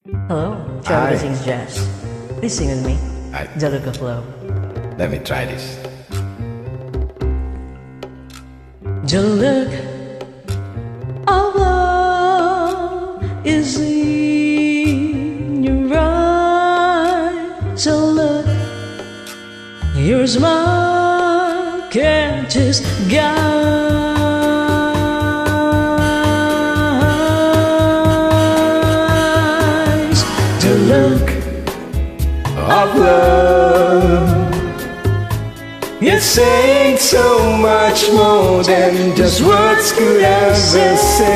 Hello, Trevor sings jazz. Please sing with me. The Look of Love. Let me try this. The look of love is in your eyes. The look, your smile can just guide. The look Of love, it's saying so much more than just words could ever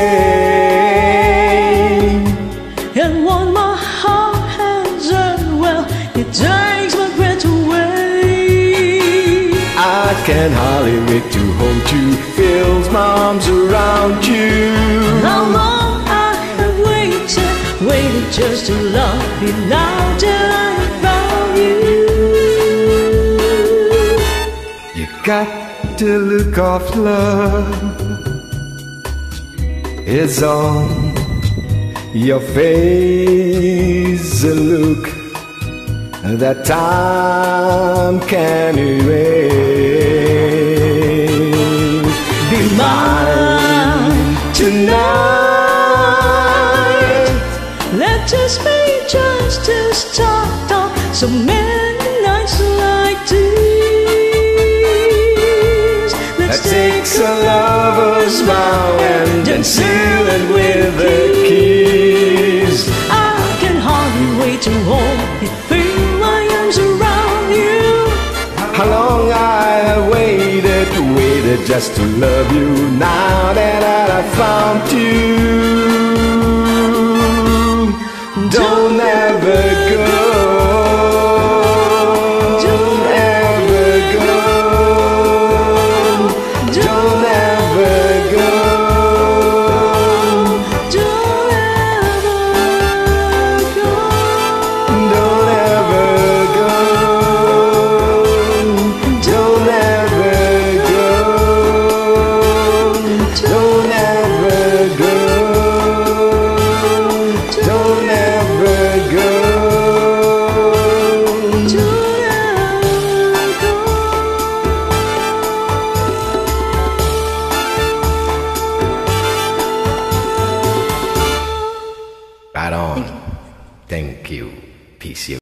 say. and what my heart has done, well, it takes my breath away. I can hardly wait to hold you, feel my arms around you. How long I have waited just to love you. Now that I have found you, You got the look of love, it's on your face, a look that time can erase. Be mine tonight. let us be just a start of so many nights like this. That takes a lover's vow and then seal it with a kiss. I can hardly wait to hold you, feel my arms around you. How long I have waited just to love you. Now that I found you, don't ever go.